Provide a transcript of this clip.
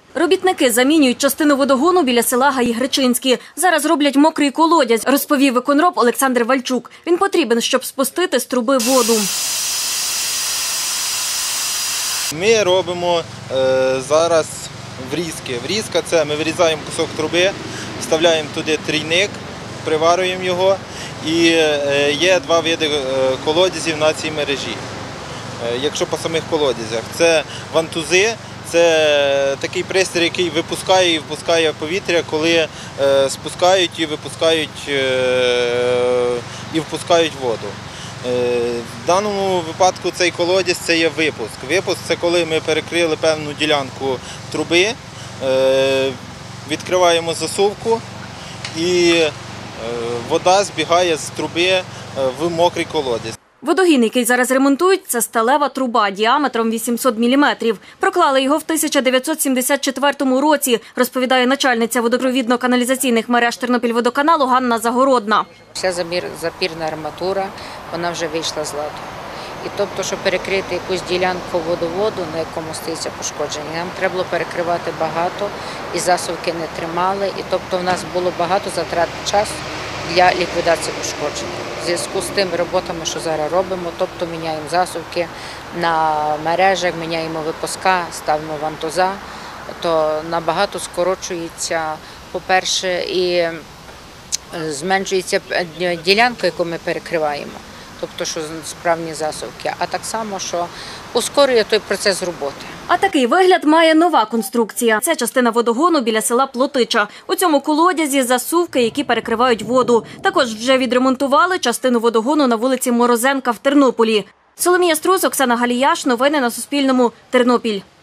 Робітники замінюють частину водогону біля села Гаї-Гречинські. Зараз роблять мокрий колодязь, розповів виконроб Олександр Вальчук. Він потрібен, щоб спустити з труби воду. Ми робимо зараз врізки. Врізка – це ми вирізаємо кусок труби, вставляємо туди трійник, приварюємо його. І є два види колодязів на цій мережі. Якщо по самих колодязях. Це вантузи, це такий пристрій, який випускає і впускає повітря, коли спускають і випускають і впускають воду. В даному випадку цей колодязь – це є випуск. Випуск – це коли ми перекрили певну ділянку труби, відкриваємо засувку і вода збігає з труби в мокрий колодязь. Водогін, який зараз ремонтують, це сталева труба діаметром 800 мм. Проклали його в 1974 році, розповідає начальниця водопровідно-каналізаційних мереж Тернопільводоканалу Ганна Загородна. Вся запірна арматура, вона вже вийшла з ладу. І тобто, щоб перекрити якусь ділянку водоводу, на якому стається пошкодження, нам треба було перекривати багато, і засувки не тримали. І тобто в нас було багато затрат часу для ліквідації пошкоджень. В зв'язку з тими роботами, що зараз робимо, тобто міняємо засувки на мережах, міняємо випуска, ставимо вантуза, то набагато скорочується, по-перше, і зменшується ділянка, яку ми перекриваємо, тобто що справні засувки, а так само, що ускорює той процес роботи. А такий вигляд має нова конструкція. Це частина водогону біля села Плотича. У цьому колодязі засувки, які перекривають воду. Також вже відремонтували частину водогону на вулиці Морозенка в Тернополі. Соломія Струс, Оксана Галіяш. Новини на Суспільному. Тернопіль.